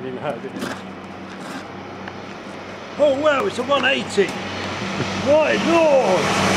didn't hurt, did it? Oh wow, it's a 180! My lord!